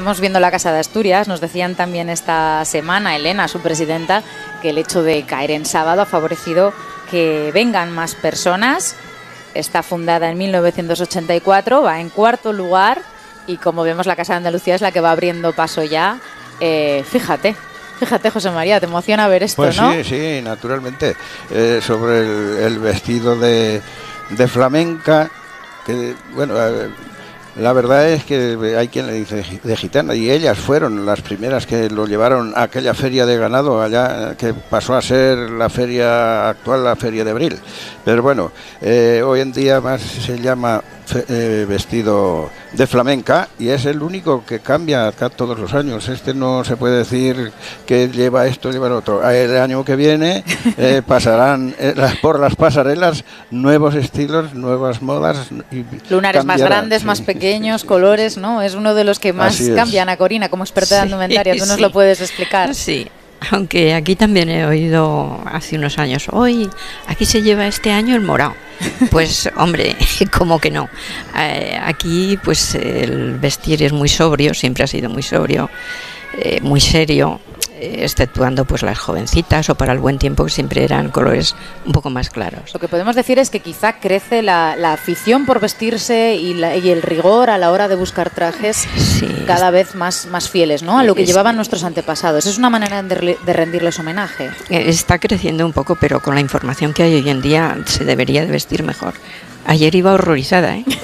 Estamos viendo la Casa de Asturias. Nos decían también esta semana, Elena, su presidenta, que el hecho de caer en sábado ha favorecido que vengan más personas. Está fundada en 1984, va en cuarto lugar y como vemos la Casa de Andalucía es la que va abriendo paso ya. Fíjate, José María, te emociona ver esto, pues ¿no? Sí, sí, naturalmente. Sobre el vestido de flamenca, que bueno... La verdad es que hay quien le dice de gitana y ellas fueron las primeras que lo llevaron a aquella feria de ganado allá, que pasó a ser la feria actual, la feria de abril. Pero bueno, hoy en día más se llama vestido de flamenca y es el único que cambia acá todos los años. Este no se puede decir que lleva esto, lleva el otro. El año que viene pasarán por las pasarelas nuevos estilos, nuevas modas. Y lunares más grandes, sí, más pequeños, colores, ¿no? Es uno de los que más cambian. A Corina, como experta de indumentaria, ¿tú nos lo puedes explicar? Sí. Aunque aquí también he oído hace unos años, hoy aquí se lleva este año el morado. Pues hombre, como que no. Aquí pues el vestir es muy sobrio, siempre ha sido muy sobrio, muy serio, exceptuando pues las jovencitas o para el buen tiempo que siempre eran colores un poco más claros. Lo que podemos decir es que quizá crece la afición por vestirse y el rigor a la hora de buscar trajes, sí, cada vez más fieles, ¿no?, a lo que llevaban nuestros antepasados. Es una manera de rendirles homenaje. Está creciendo un poco, pero con la información que hay hoy en día se debería de vestir mejor. Ayer iba horrorizada, ¿eh?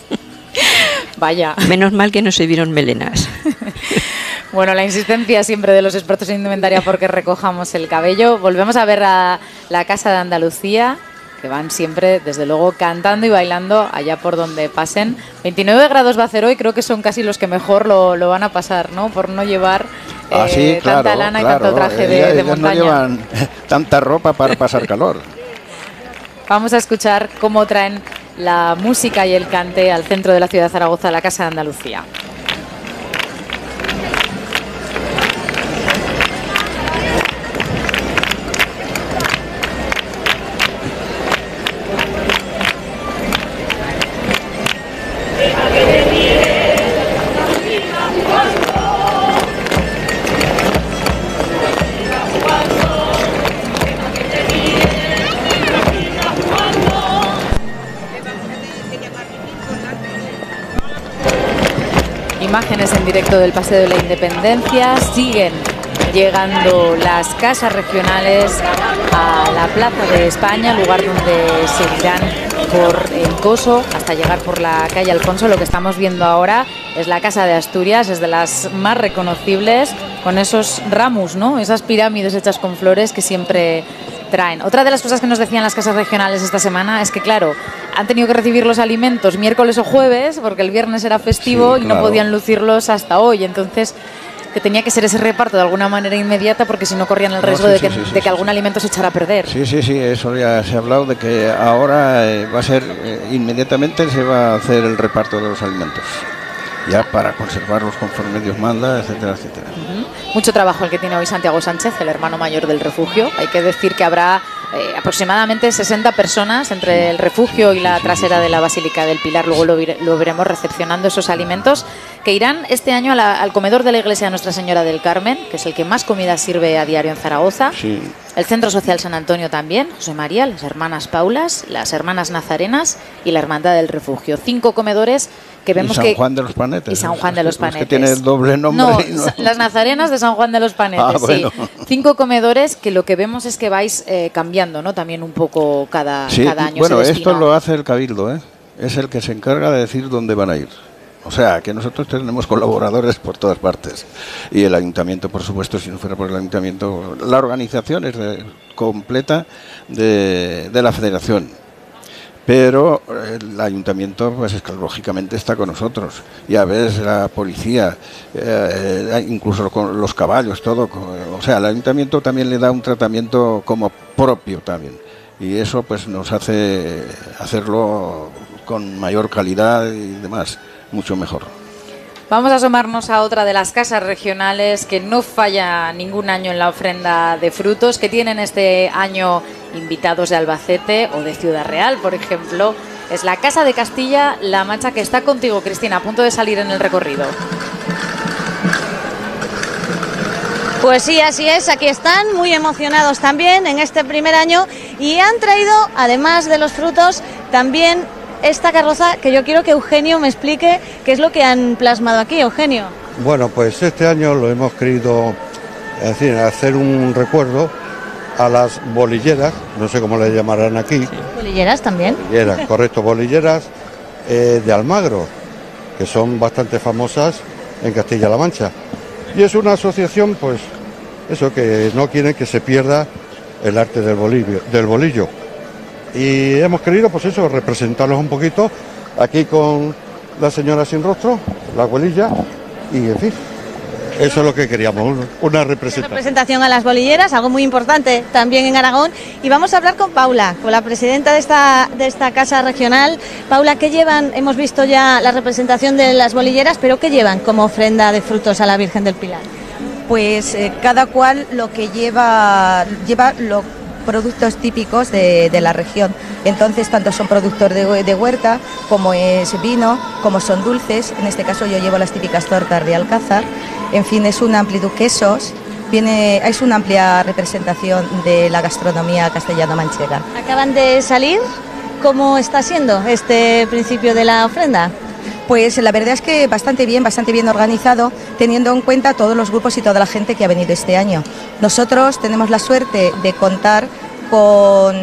Vaya. Menos mal que no se vieron melenas. Bueno, la insistencia siempre de los expertos en indumentaria porque recojamos el cabello. Volvemos a ver a la Casa de Andalucía, que van siempre, desde luego, cantando y bailando allá por donde pasen. 29 grados va a hacer hoy, creo que son casi los que mejor lo van a pasar, ¿no? Por no llevar sí, claro, tanta lana y tanto traje de montaña. No llevan tanta ropa para pasar calor. Vamos a escuchar cómo traen la música y el cante al centro de la ciudad de Zaragoza, la Casa de Andalucía. Imágenes en directo del Paseo de la Independencia. Siguen llegando las casas regionales a la Plaza de España, lugar donde seguirán por el Coso hasta llegar por la calle Alfonso. Lo que estamos viendo ahora es la Casa de Asturias, es de las más reconocibles, con esos ramos, ¿no?, esas pirámides hechas con flores que siempre traen. Otra de las cosas que nos decían las casas regionales esta semana es que, claro, han tenido que recibir los alimentos miércoles o jueves porque el viernes era festivo, sí, claro, y no podían lucirlos hasta hoy. Entonces, que tenía que ser ese reparto de alguna manera inmediata porque si no corrían el riesgo de que algún alimento se echara a perder. Sí, eso ya se ha hablado de que ahora va a ser inmediatamente se va a hacer el reparto de los alimentos, ya para conservarlos conforme Dios manda, etcétera, etcétera. Mucho trabajo el que tiene hoy Santiago Sánchez, el hermano mayor del refugio. Hay que decir que habrá aproximadamente 60 personas entre el refugio y la trasera de la Basílica del Pilar. Luego lo veremos recepcionando esos alimentos que irán este año al comedor de la iglesia de Nuestra Señora del Carmen, que es el que más comida sirve a diario en Zaragoza. Sí. El Centro Social San Antonio también, José María, las hermanas Paulas, las hermanas Nazarenas y la Hermandad del Refugio. 5 comedores que vemos que... Y San Juan de los Panetes. Y San Juan de los Panetes. Que tiene doble nombre. No, las Nazarenas de San Juan de los Panetes, bueno. Sí. 5 comedores que lo que vemos es que vais cambiando, ¿no?, también un poco cada año. Bueno, esto lo hace el Cabildo, ¿eh? Es el que se encarga de decir dónde van a ir. O sea, que nosotros tenemos colaboradores por todas partes. Y el ayuntamiento, por supuesto, si no fuera por el ayuntamiento, la organización es completa de la federación. Pero el ayuntamiento, pues es que lógicamente está con nosotros. Ya ves, la policía, incluso con los caballos, todo. O sea, el ayuntamiento también le da un tratamiento como propio también. Y eso pues nos hace hacerlo con mayor calidad y demás. Mucho mejor. Vamos a asomarnos a otra de las casas regionales que no falla ningún año en la ofrenda de frutos, que tienen este año invitados de Albacete o de Ciudad Real, por ejemplo. Es la Casa de Castilla-La Mancha, que está contigo, Cristina, a punto de salir en el recorrido. Pues sí, así es, aquí están muy emocionados también en este primer año y han traído, además de los frutos, también esta carroza que yo quiero que Eugenio me explique qué es lo que han plasmado aquí. Eugenio. Bueno, pues este año lo hemos querido hacer un recuerdo a las bolilleras, no sé cómo le llamarán aquí. ¿Bolilleras también? Bolilleras, correcto, bolilleras de Almagro, que son bastante famosas en Castilla-La Mancha. Y es una asociación, pues, eso, que no quieren que se pierda el arte del bolillo. Y hemos querido, pues eso, representarlos un poquito aquí con la señora sin rostro, la abuelilla, y en fin, eso es lo que queríamos, una representación a las bolilleras, algo muy importante también en Aragón. Y vamos a hablar con Paula, con la presidenta de esta casa regional. Paula, ¿qué llevan? Hemos visto ya la representación de las bolilleras, pero ¿qué llevan como ofrenda de frutos a la Virgen del Pilar? Pues cada cual lo que lleva los productos típicos de la región. Entonces, tanto son productos de huerta, como es vino, como son dulces. En este caso yo llevo las típicas tortas de Alcázar. En fin, es una amplitud quesos. Es una amplia representación de la gastronomía castellano-manchega. Acaban de salir. ¿Cómo está siendo este principio de la ofrenda? Pues la verdad es que bastante bien organizado, teniendo en cuenta todos los grupos y toda la gente que ha venido este año. Nosotros tenemos la suerte de contar con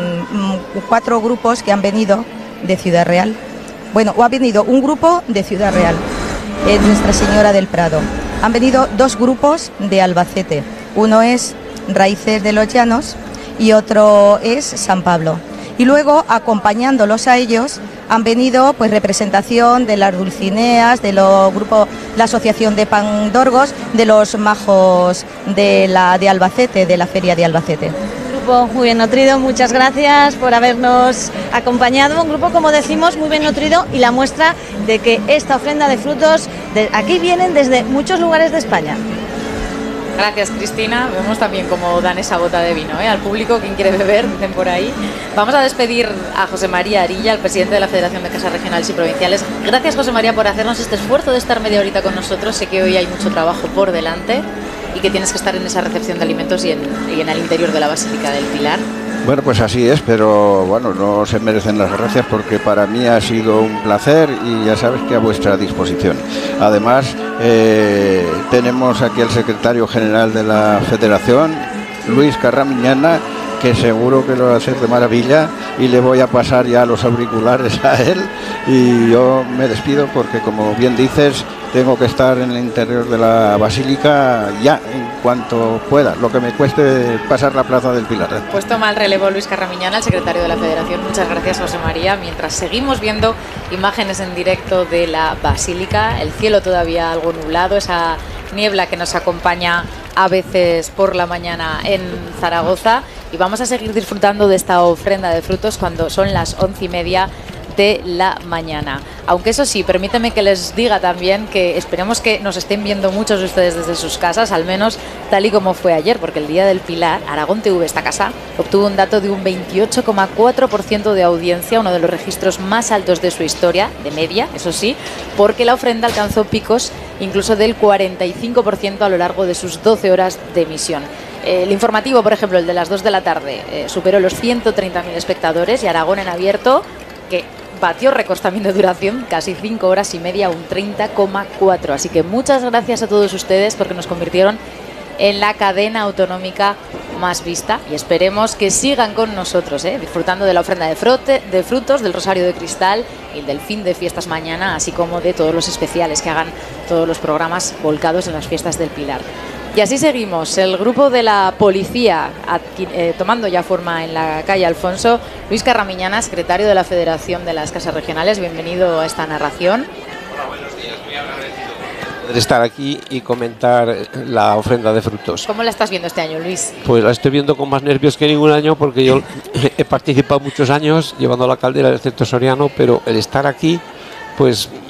4 grupos que han venido de Ciudad Real. Bueno, ha venido un grupo de Ciudad Real, Nuestra Señora del Prado. Han venido 2 grupos de Albacete. Uno es Raíces de los Llanos y otro es San Pablo. Y luego, acompañándolos a ellos, han venido pues representación de las Dulcineas, de los grupos, la Asociación de Pandorgos, de los Majos de Albacete, de la Feria de Albacete. Grupo muy bien nutrido, muchas gracias por habernos acompañado. Un grupo, como decimos, muy bien nutrido y la muestra de que esta ofrenda de frutos aquí vienen desde muchos lugares de España. Gracias, Cristina. Vemos también cómo dan esa bota de vino al público, quien quiere beber, dicen por ahí. Vamos a despedir a José María Arilla, el presidente de la Federación de Casas Regionales y Provinciales. Gracias, José María, por hacernos este esfuerzo de estar media horita con nosotros. Sé que hoy hay mucho trabajo por delante y que tienes que estar en esa recepción de alimentos y en el interior de la Basílica del Pilar. Bueno, pues así es, pero bueno, no se merecen las gracias porque para mí ha sido un placer y ya sabes que a vuestra disposición. Además, tenemos aquí al secretario general de la Federación, Luis Carramiñana, que seguro que lo va a hacer de maravilla, y le voy a pasar ya los auriculares a él y yo me despido porque, como bien dices, tengo que estar en el interior de la Basílica ya en cuanto pueda, lo que me cueste pasar la Plaza del Pilar. Pues toma el relevo Luis Carramiñana, el secretario de la Federación. Muchas gracias, José María. Mientras seguimos viendo imágenes en directo de la Basílica, el cielo todavía algo nublado, esa niebla que nos acompaña a veces por la mañana en Zaragoza, y vamos a seguir disfrutando de esta ofrenda de frutos cuando son las 11:30 de la mañana. Aunque eso sí, permíteme que les diga también que esperemos que nos estén viendo muchos de ustedes desde sus casas, al menos tal y como fue ayer, porque el Día del Pilar, Aragón TV, esta casa, obtuvo un dato de un 28,4% de audiencia, uno de los registros más altos de su historia, de media, eso sí, porque la ofrenda alcanzó picos incluso del 45% a lo largo de sus 12 horas de emisión. El informativo, por ejemplo, el de las 2 de la tarde, superó los 130.000 espectadores, y Aragón en abierto, que batió récords también de duración, casi 5 horas y media, un 30,4. Así que muchas gracias a todos ustedes porque nos convirtieron en la cadena autonómica más vista, y esperemos que sigan con nosotros, disfrutando de la ofrenda de frutos, del Rosario de Cristal y del fin de fiestas mañana, así como de todos los especiales que hagan todos los programas volcados en las fiestas del Pilar. Y así seguimos. El grupo de la policía tomando ya forma en la calle Alfonso. Luis Carramiñana, secretario de la Federación de las Casas Regionales, bienvenido a esta narración. Hola, buenos días. Muy agradecido de estar aquí y comentar la ofrenda de frutos. ¿Cómo la estás viendo este año, Luis? Pues la estoy viendo con más nervios que ningún año, porque yo he participado muchos años llevando la caldera del centro soriano, pero el estar aquí, pues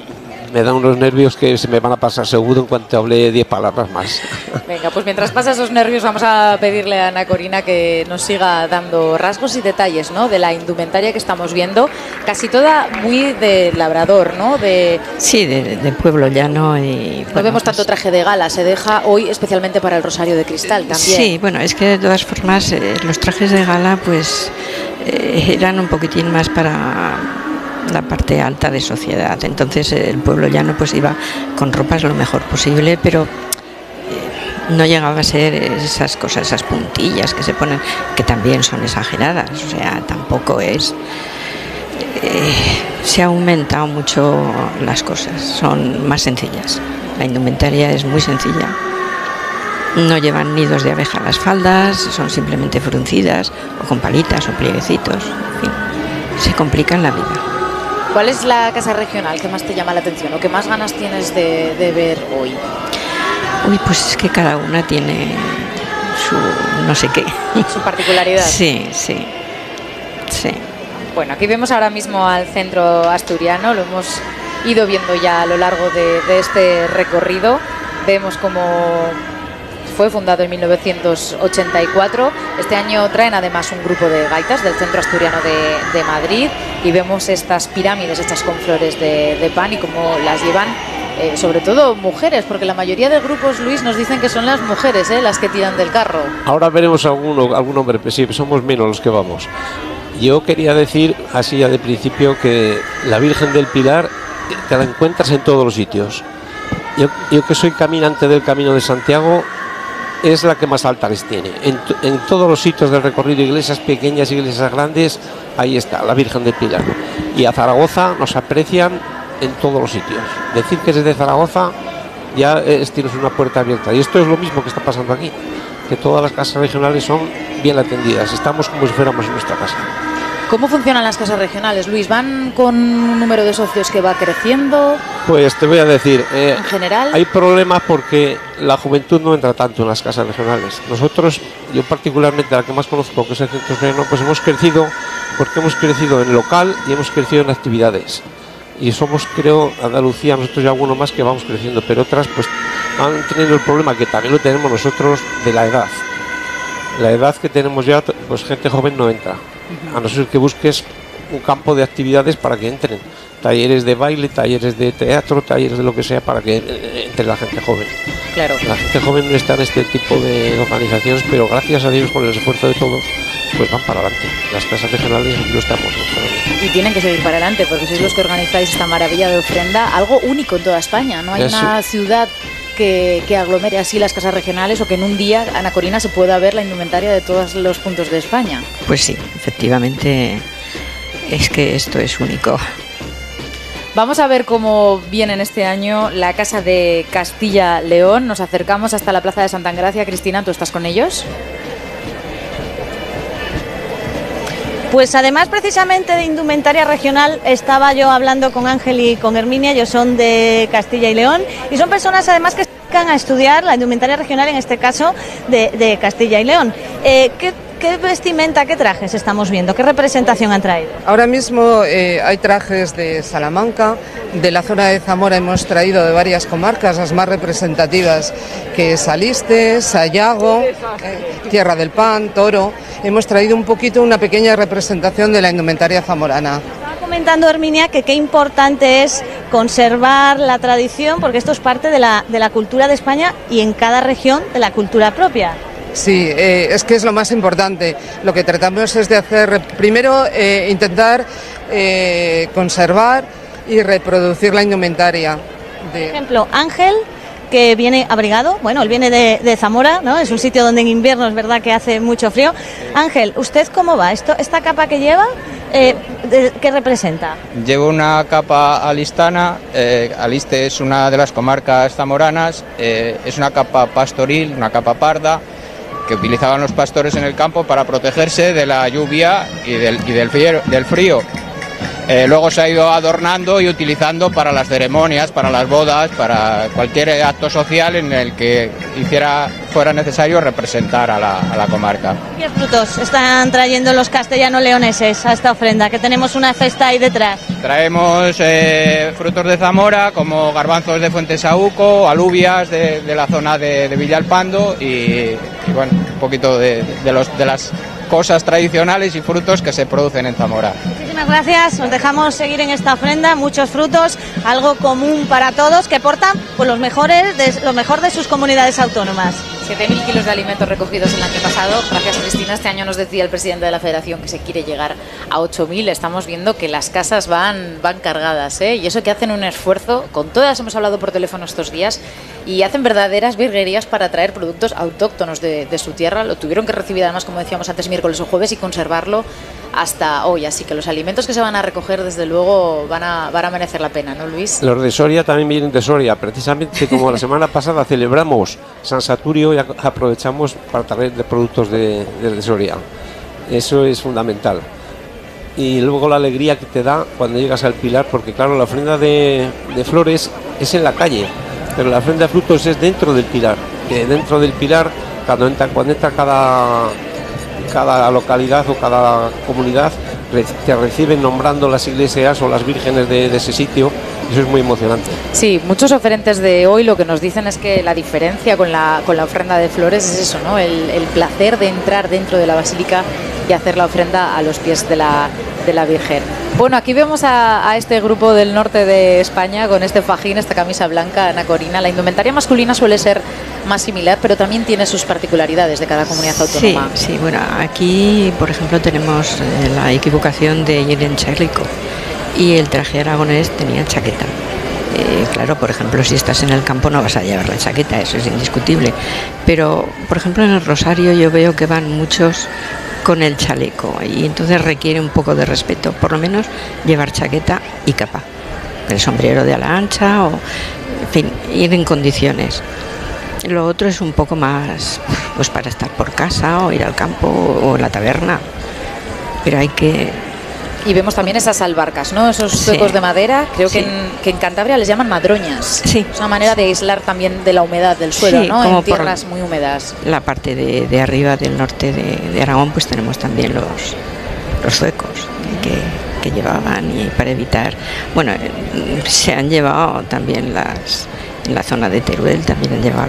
me dan unos nervios que se me van a pasar seguro en cuanto hable 10 palabras más. Venga, pues mientras pasa esos nervios vamos a pedirle a Ana Corina que nos siga dando rasgos y detalles, ¿no?, de la indumentaria que estamos viendo, casi toda muy de labrador, ¿no? Sí, de pueblo llano. Y no vemos tanto traje de gala, se deja hoy especialmente para el Rosario de Cristal también. Sí, bueno, es que de todas formas los trajes de gala pues eran un poquitín más para la parte alta de sociedad, entonces el pueblo llano pues iba con ropas lo mejor posible, pero no llegaba a ser esas cosas, esas puntillas que se ponen, que también son exageradas, o sea, tampoco es... se ha aumentado mucho las cosas, son más sencillas, la indumentaria es muy sencilla, no llevan nidos de abeja las faldas, son simplemente fruncidas o con palitas o plieguecitos, en fin, se complican la vida. ¿Cuál es la casa regional que más te llama la atención o que más ganas tienes de ver hoy? Uy, pues es que cada una tiene su no sé qué. Su particularidad. Sí, sí, sí. Bueno, aquí vemos ahora mismo al centro asturiano, lo hemos ido viendo ya a lo largo de este recorrido. Vemos cómo fue fundado en 1984. Este año traen además un grupo de gaitas del Centro Asturiano de Madrid y vemos estas pirámides hechas con flores de pan y cómo las llevan sobre todo mujeres, porque la mayoría de grupos, Luis, nos dicen que son las mujeres las que tiran del carro. Ahora veremos algún hombre, pues sí, somos menos los que vamos. Yo quería decir, así ya de principio, que la Virgen del Pilar te la encuentras en todos los sitios. Yo que soy caminante del Camino de Santiago, es la que más altares tiene. En todos los sitios del recorrido, iglesias pequeñas, iglesias grandes, ahí está, la Virgen del Pilar. Y a Zaragoza nos aprecian en todos los sitios. Decir que es de Zaragoza ya tienes una puerta abierta. Y esto es lo mismo que está pasando aquí, que todas las casas regionales son bien atendidas. Estamos como si fuéramos en nuestra casa. ¿Cómo funcionan las casas regionales, Luis? ¿Van con un número de socios que va creciendo? Pues te voy a decir, en general hay problemas porque la juventud no entra tanto en las casas regionales. Nosotros, yo particularmente, la que más conozco, que es el Centro Asturiano, pues hemos crecido porque hemos crecido en local y hemos crecido en actividades. Y somos, creo, Andalucía, nosotros y alguno más que vamos creciendo, pero otras pues van teniendo el problema que también lo tenemos nosotros de la edad. La edad que tenemos ya, pues gente joven no entra. A no ser que busques un campo de actividades para que entren. Talleres de baile, talleres de teatro, talleres de lo que sea para que entre la gente joven. Claro. La gente joven no está en este tipo de organizaciones, pero gracias a Dios, con el esfuerzo de todos, pues van para adelante. Las casas regionales no estamos. Y tienen que seguir para adelante, porque sois los que organizáis esta maravilla de ofrenda, algo único en toda España. No hay una ciudad que aglomere así las casas regionales o que en un día, Ana Corina, se pueda ver la indumentaria de todos los puntos de España. Pues sí, efectivamente, es que esto es único. Vamos a ver cómo vienen este año la Casa de Castilla-León. Nos acercamos hasta la Plaza de Santa Engracia. Cristina, ¿tú estás con ellos? Pues además precisamente de indumentaria regional estaba yo hablando con Ángel y con Herminia, ellos son de Castilla y León y son personas además que se dedican a estudiar la indumentaria regional, en este caso de Castilla y León. ¿Qué vestimenta, qué trajes estamos viendo? ¿Qué representación han traído? Ahora mismo hay trajes de Salamanca, de la zona de Zamora hemos traído de varias comarcas, las más representativas, que es Aliste, Sayago, Tierra del Pan, Toro. Hemos traído un poquito, una pequeña representación de la indumentaria zamorana. Estaba comentando Herminia que qué importante es conservar la tradición, porque esto es parte de la cultura de España y en cada región de la cultura propia. Sí, es que es lo más importante. Lo que tratamos es de hacer, primero, intentar conservar y reproducir la indumentaria. Por ejemplo, Ángel, que viene abrigado, bueno, él viene de Zamora, ¿no? Es un sitio donde en invierno es verdad que hace mucho frío. Ángel, ¿usted cómo va? ¿Esta capa que lleva, qué representa? Llevo una capa alistana, Aliste es una de las comarcas zamoranas, es una capa pastoril, una capa parda, que utilizaban los pastores en el campo para protegerse de la lluvia y del frío. Luego se ha ido adornando y utilizando para las ceremonias, para las bodas, para cualquier acto social en el que fuera necesario representar a la comarca. ¿Qué frutos están trayendo los castellano-leoneses a esta ofrenda? Que tenemos una cesta ahí detrás. Traemos frutos de Zamora, como garbanzos de Fuentesauco, alubias de la zona de Villalpando y bueno, un poquito de las cosas tradicionales y frutos que se producen en Zamora. Muchísimas gracias, os dejamos seguir en esta ofrenda, muchos frutos, algo común para todos, que portan pues, lo mejor de sus comunidades autónomas. 7.000 kilos de alimentos recogidos el año pasado. Gracias, Cristina. Este año nos decía el presidente de la Federación que se quiere llegar a 8.000. Estamos viendo que las casas van cargadas, ¿eh? Y eso que hacen un esfuerzo. Con todas hemos hablado por teléfono estos días y hacen verdaderas virguerías para traer productos autóctonos de su tierra. Lo tuvieron que recibir, además, como decíamos antes, miércoles o jueves y conservarlo hasta hoy. Así que los alimentos que se van a recoger, desde luego, van a merecer la pena, ¿no, Luis? Los de Soria también vienen de Soria. Precisamente como la semana pasada celebramos San Saturio, y aprovechamos para traer de productos de Soria. Eso es fundamental. Y luego la alegría que te da cuando llegas al Pilar, porque claro, la ofrenda de flores es en la calle, pero la ofrenda de frutos es dentro del Pilar. Que dentro del Pilar, cuando entra cada localidad o cada comunidad, te reciben nombrando las iglesias o las vírgenes de ese sitio. Eso es muy emocionante. Sí, muchos oferentes de hoy lo que nos dicen es que la diferencia con la ofrenda de flores es eso, ¿no? El placer de entrar dentro de la basílica y hacer la ofrenda a los pies de la Virgen. Bueno, aquí vemos a este grupo del norte de España con este fajín, esta camisa blanca, Ana Corina. La indumentaria masculina suele ser más similar, pero también tiene sus particularidades de cada comunidad autónoma. Sí, bueno, aquí, por ejemplo, tenemos la equivocación de ir en chaleco y el traje aragonés tenía chaqueta. Claro, por ejemplo, si estás en el campo no vas a llevar la chaqueta, eso es indiscutible. Pero, por ejemplo, en el Rosario yo veo que van muchos con el chaleco y entonces requiere un poco de respeto, por lo menos llevar chaqueta y capa, el sombrero de ala ancha o, en fin, ir en condiciones. Lo otro es un poco más pues para estar por casa o ir al campo o en la taberna, pero hay que... Y vemos también esas albarcas, ¿no? Esos zuecos de madera, creo que en Cantabria les llaman madroñas. Sí. Es una manera de aislar también de la humedad del suelo, ¿no? Como en tierras muy húmedas. La parte de arriba del norte de Aragón, pues tenemos también los zuecos que llevaban, y para evitar... Bueno, se han llevado también en la zona de Teruel también han llevado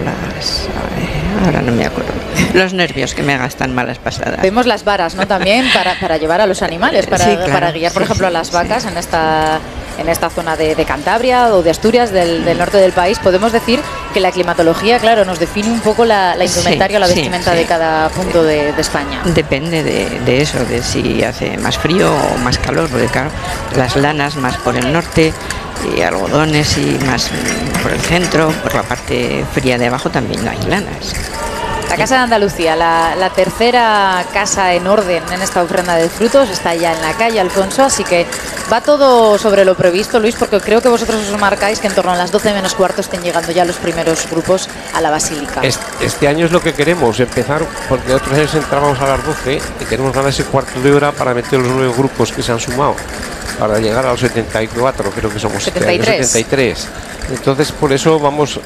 ahora no me acuerdo, los nervios que me gastan malas pasadas. Vemos las varas, ¿no? También para llevar a los animales, para guiar, por ejemplo, a las vacas en esta zona de Cantabria o de Asturias, del norte del país. Podemos decir que la climatología, claro, nos define un poco la indumentaria, la vestimenta de cada punto de España. Depende de eso, de si hace más frío o más calor, porque claro, las lanas más por el norte, y algodones y más por el centro, por la parte fría de abajo también no hay lanas. La Casa de Andalucía, la tercera casa en orden en esta ofrenda de frutos, está ya en la calle Alfonso, así que va todo sobre lo previsto, Luis, porque creo que vosotros os marcáis que en torno a las 12 menos cuarto estén llegando ya los primeros grupos a la basílica. Este año es lo que queremos, empezar, porque otros años entrábamos a las 12 y queremos ganar ese cuarto de hora para meter los nuevos grupos que se han sumado, para llegar a los 74, creo que somos 73. Entonces, por eso vamos...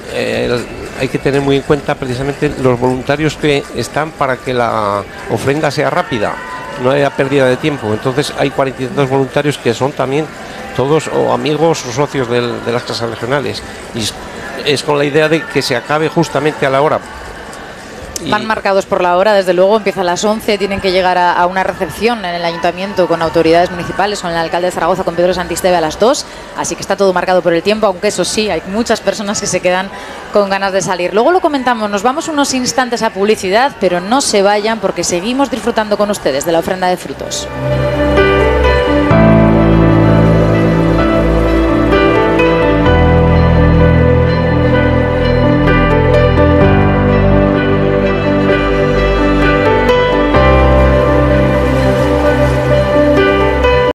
hay que tener muy en cuenta precisamente los voluntarios que están para que la ofrenda sea rápida, no haya pérdida de tiempo. Entonces hay 42 voluntarios que son también todos o amigos o socios de las casas regionales, y es con la idea de que se acabe justamente a la hora. Van marcados por la hora, desde luego, empieza a las 11, tienen que llegar a una recepción en el ayuntamiento con autoridades municipales, con el alcalde de Zaragoza, con Pedro Santisteve a las 2, así que está todo marcado por el tiempo, aunque eso sí, hay muchas personas que se quedan con ganas de salir. Luego lo comentamos, nos vamos unos instantes a publicidad, pero no se vayan porque seguimos disfrutando con ustedes de la ofrenda de frutos.